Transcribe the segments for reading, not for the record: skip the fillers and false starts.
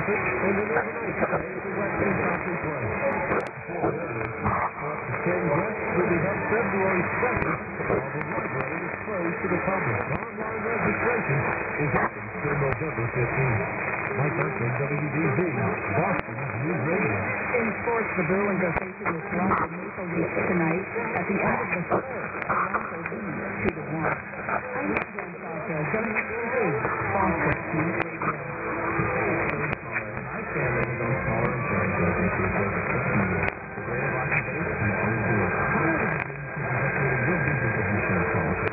it, and then elimination phase is what team doctors play. Ken West will be held February 2nd, while the library is closed to the public. Online registration is open till November 15th. Mike Burton, WDZ, Boston News Radio. In sports, the Bruins are facing the Toronto Maple Leafs tonight. At the end of the third, Toronto leads 2-1. I'm Jen Salter, WDZ, Boston News Radio. I stand ready to go taller and shorter. The great Boston base and always do it. Good business of insurance policy.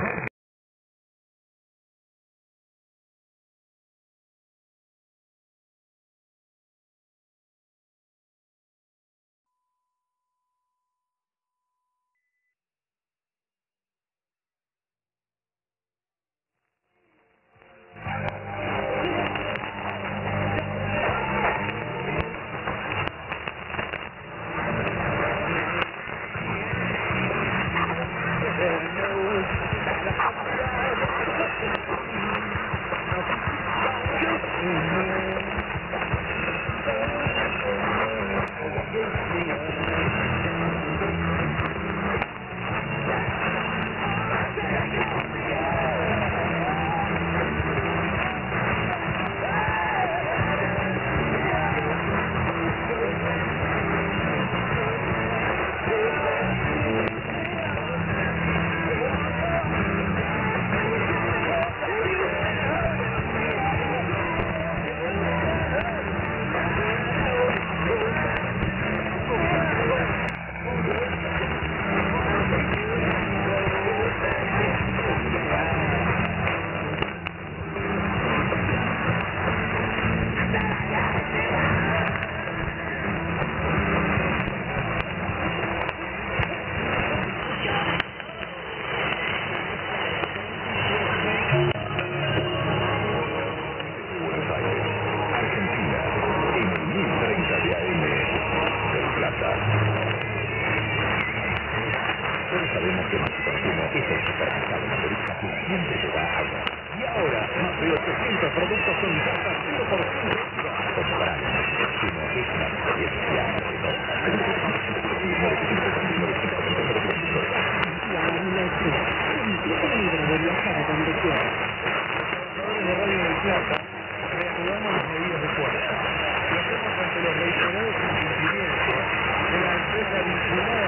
Sabemos que nuestro consumo es el supermercado mayorista que siempre te da agua. Y ahora, más de 800 productos con tasa 0%. Comprar nuestro consumo es una experiencia novedosa. Empieza libre de viajar a donde quiera. De Radio del Plata, reanudamos las medidas de fuerza. Lo hacemos ante los reiterados incumplimientos de la empresa vinculada